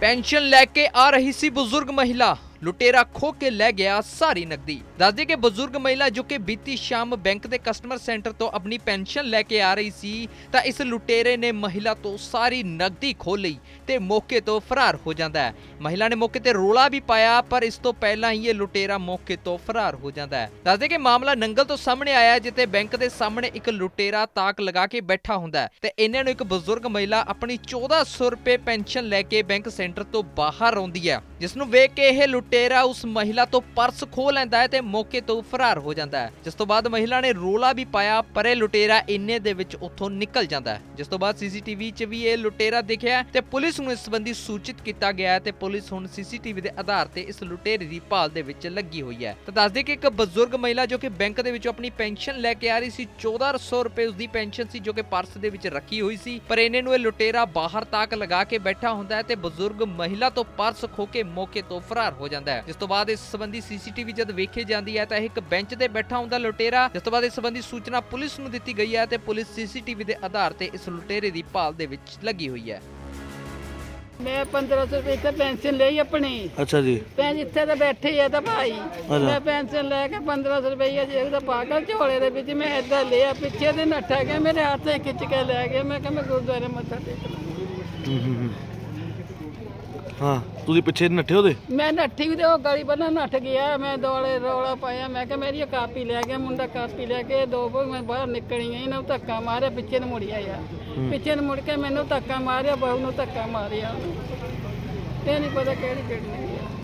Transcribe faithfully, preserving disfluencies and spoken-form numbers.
Pension लैके आ रही सी बुजुर्ग महिला, लुटेरा खो के लै गया सारी नकदी। दस दी कि बुजुर्ग महिला जो कि बीती शाम बैंक के कस्टमर सेंटर तो अपनी पेंशन लैके आ रही सी तां इस लुटेरे ने महिला तो सारी नकदी खो लई ते मौके तो फरार हो जाता है। महिला ने मौके ते रोला भी पाया पर इस तो पहला ही ये लुटेरा मौके तो फरार हो जाता है। दस दे कि मामला नंगल तो सामने आया जिथे बैंक के सामने एक लुटेरा ताक लगा के बैठा हुंदा है ते इन्हां नूं एक बुजुर्ग महिला अपनी चौदह सौ रुपए पेंशन लैके बैंक सेंटर तो बाहर आउंदी है, जिसनूं वेख के यह लुटेरा उस महिला तो पर्स खो लैंदा है ते मौके तो फरार हो जाता है। जिस तो बाद महिला ने रोला भी पाया पर यह लुटेरा इन्ने दे विच उत्थों निकल जाता है। जिस तो बाद सीसीटीवी च भी यह लुटेरा दिखिया ते पुलिस नूं इस संबंधी सूचित किया गया है ते पुलिस हुण सीसीटीवी के आधार ते इस लुटेरे दी भाल दे विच लगी हुई है। तो दस दे कि एक बजुर्ग महिला जो कि बैंक दे विचों अपनी पेंशन लैके आ रही सी, चौदह सौ रुपए उसकी पेंशन सी जो कि पर्स दे विच रखी हुई सी, पर इन्हे नूं लुटेरा बाहर ताक लगा के बैठा हुंदा है ते बजुर्ग महिला तो पर्स खो के मौके तो फरार हो जाता है। जिस तो बाद इस संबंधी सीसीटीवी जब वेखी जाती है तो एक बेंच ते बैठा हुंदा लुटेरा। जिस तो बाद इस संबंधी सूचना पुलिस नूं दित्ती गई है ते पुलिस सीसीटीवी के आधार ते इस लुटेरे दी भाल दे विच लगी हुई है। मैं पंद्रह सौ रुपये इतने पेंशन ली अपनी। अच्छा जी। पें इतने तो बैठे ही है तो भाई मैं पेंशन लेके पंद्रह सौ रुपया जेब पागल झोले दे विच मैं इधर लिया, पिछे दिन नट्ठा गया, मेरे हाथ से खिंच के लै गया। मैं मैं गुरुद्वारे मत्था टेकना। हाँ तुसी पिछे नट्ठे हो दे? मैं नट्ठी भी तो गली बना नट्ठ गया। मैं दौड़े रौला पाया, मैं क्या मेरी कापी लै गया, मुंडा कापी लैके दो मैं बाहर निकली गई ना धक्का मारिया, पिछे न मुड़िया यार, पिछे न मुड़ के मैनू धक्का मारिया, बहू नूं धक्का मारिया, ये नहीं पता केड़ी केड़ी